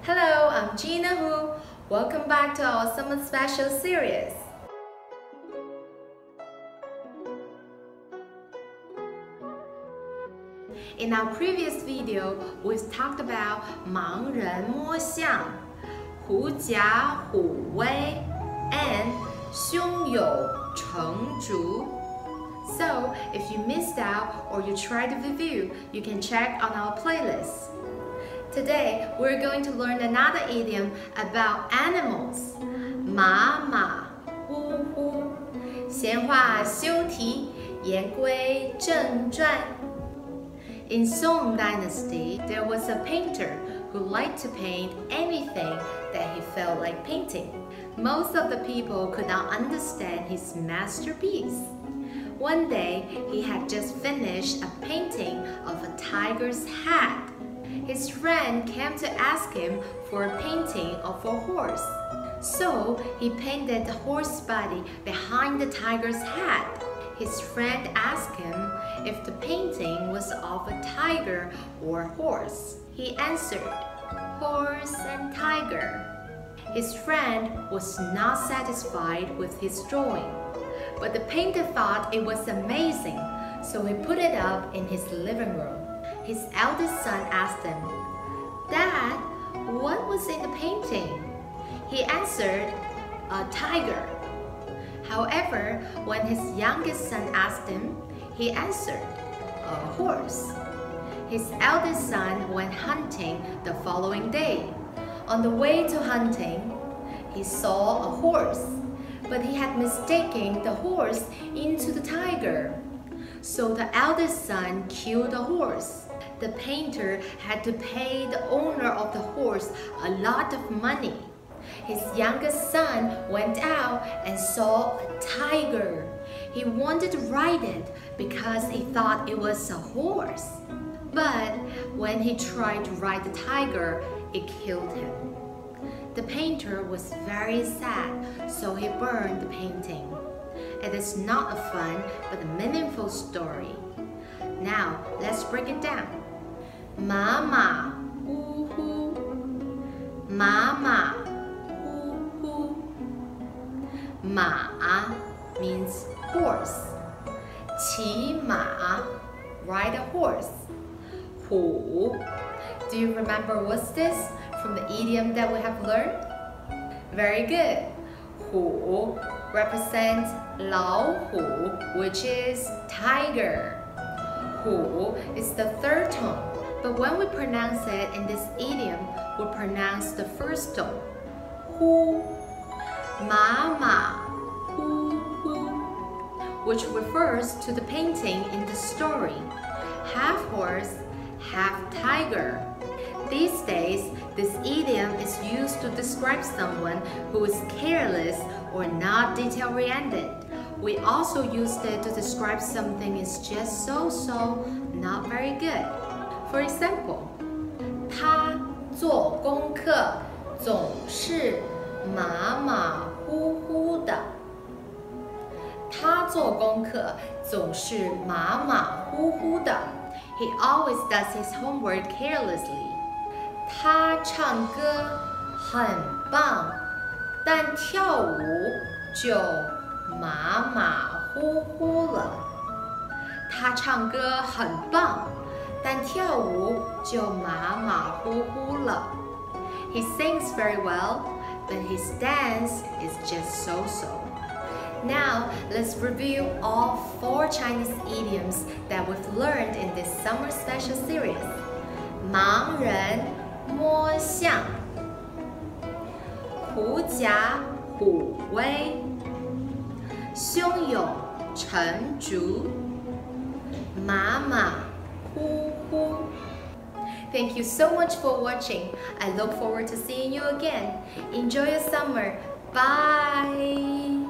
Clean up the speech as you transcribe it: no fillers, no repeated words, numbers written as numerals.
Hello, I'm Gina Hu. Welcome back to our summer special series. In our previous video, we've talked about 盲人摸象, 狐假虎威, and 胸有成竹. So, if you missed out or you tried to review, you can check on our playlist. Today, we're going to learn another idiom about animals. 马马虎虎. 闲话休提，言归正传. In Song Dynasty, there was a painter who liked to paint anything that he felt like painting. Most of the people could not understand his masterpiece. One day, he had just finished a painting of a tiger's hat. His friend came to ask him for a painting of a horse. So, he painted the horse body behind the tiger's hat. His friend asked him if the painting was of a tiger or horse. He answered, "Horse and tiger." His friend was not satisfied with his drawing, but the painter thought it was amazing, so he put it up in his living room. His eldest son asked him, "Dad, what was in the painting?" He answered, "A tiger." However, when his youngest son asked him, he answered, "A horse." His eldest son went hunting the following day. On the way to hunting, he saw a horse, but he had mistaken the horse into the tiger. So the eldest son killed the horse. The painter had to pay the owner of the horse a lot of money. His youngest son went out and saw a tiger. He wanted to ride it because he thought it was a horse. But when he tried to ride the tiger, it killed him. The painter was very sad, so he burned the painting. It is not a fun but a meaningful story. Now, let's break it down. 马马虎虎, 马马虎虎. 马 means horse. 骑马, ride a horse. 虎. Do you remember what's this from the idiom that we have learned? Very good. 虎 represents 老虎, which is tiger. 虎 is the third tone, but when we pronounce it in this idiom, we pronounce the first tone. 呼, 马马虎虎, which refers to the painting in the story. Half horse, half tiger. These days, this idiom is used to describe someone who is careless or not detail-oriented. We also used it to describe something is just so-so, not very good. For example, 他做功课总是马马虎虎的。他做功课总是马马虎虎的。He always does his homework carelessly. 他唱歌很棒，但跳舞就马马虎虎了。他唱歌很棒，但跳舞就马马虎虎了。He sings very well, but his dance is just so-so. Now, let's review all 4 Chinese idioms that we've learned in this summer special series. 盲人摸象，狐假虎威，胸有成竹，马马虎虎。Thank you so much for watching. I look forward to seeing you again. Enjoy your summer. Bye!